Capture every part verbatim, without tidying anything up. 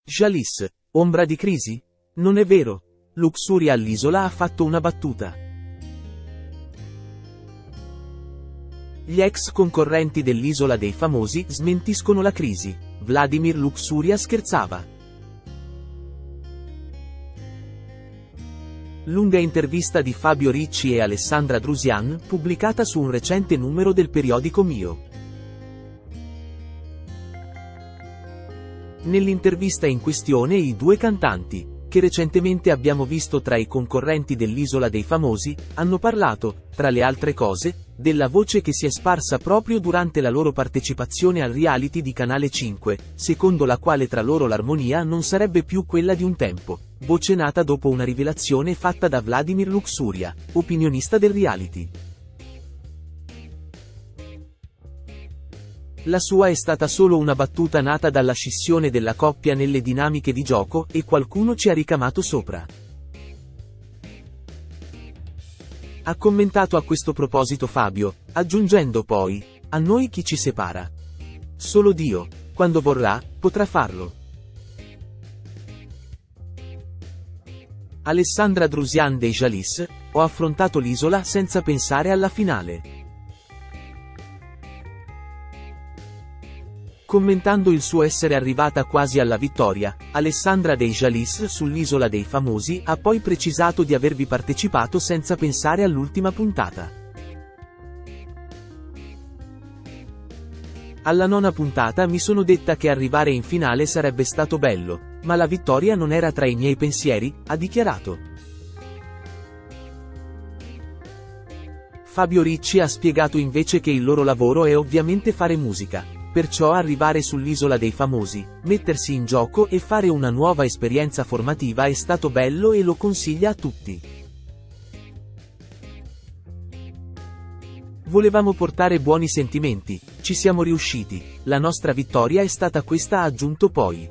Jalis, ombra di crisi? Non è vero. Luxuria all'Isola ha fatto una battuta. Gli ex concorrenti dell'Isola dei Famosi smentiscono la crisi. Vladimir Luxuria scherzava. Lunga intervista di Fabio Ricci e Alessandra Drusian, pubblicata su un recente numero del periodico Mio. Nell'intervista in questione i due cantanti, che recentemente abbiamo visto tra i concorrenti dell'Isola dei Famosi, hanno parlato, tra le altre cose, della voce che si è sparsa proprio durante la loro partecipazione al reality di Canale cinque, secondo la quale tra loro l'armonia non sarebbe più quella di un tempo, voce nata dopo una rivelazione fatta da Vladimir Luxuria, opinionista del reality. La sua è stata solo una battuta nata dalla scissione della coppia nelle dinamiche di gioco, e qualcuno ci ha ricamato sopra. Ha commentato a questo proposito Fabio, aggiungendo poi: a noi chi ci separa? Solo Dio, quando vorrà, potrà farlo. Alessandra Drusian dei Jalis, ho affrontato l'Isola senza pensare alla finale. Commentando il suo essere arrivata quasi alla vittoria, Alessandra dei Jalis sull'Isola dei Famosi ha poi precisato di avervi partecipato senza pensare all'ultima puntata. Alla nona puntata mi sono detta che arrivare in finale sarebbe stato bello, ma la vittoria non era tra i miei pensieri, ha dichiarato. Fabio Ricci ha spiegato invece che il loro lavoro è ovviamente fare musica. Perciò arrivare sull'Isola dei Famosi, mettersi in gioco e fare una nuova esperienza formativa è stato bello e lo consiglia a tutti. Volevamo portare buoni sentimenti, ci siamo riusciti, la nostra vittoria è stata questa, ha aggiunto poi.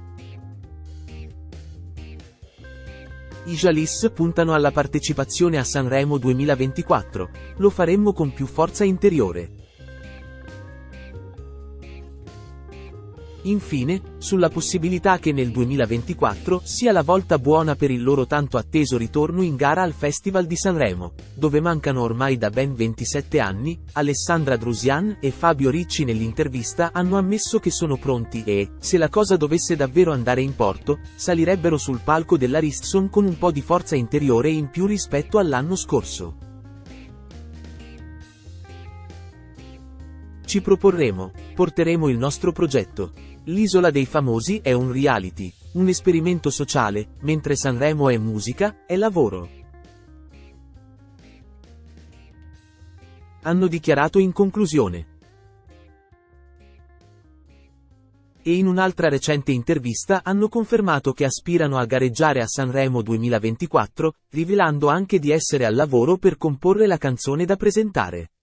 I Jalis puntano alla partecipazione a Sanremo duemilaventiquattro, lo faremmo con più forza interiore. Infine, sulla possibilità che nel duemilaventiquattro sia la volta buona per il loro tanto atteso ritorno in gara al Festival di Sanremo, dove mancano ormai da ben ventisette anni, Alessandra Drusian e Fabio Ricci nell'intervista hanno ammesso che sono pronti e, se la cosa dovesse davvero andare in porto, salirebbero sul palco dell'Ariston con un po' di forza interiore in più rispetto all'anno scorso. Ci proporremo, porteremo il nostro progetto. L'Isola dei Famosi è un reality, un esperimento sociale, mentre Sanremo è musica, è lavoro. Hanno dichiarato in conclusione. E in un'altra recente intervista hanno confermato che aspirano a gareggiare a Sanremo duemilaventiquattro, rivelando anche di essere al lavoro per comporre la canzone da presentare.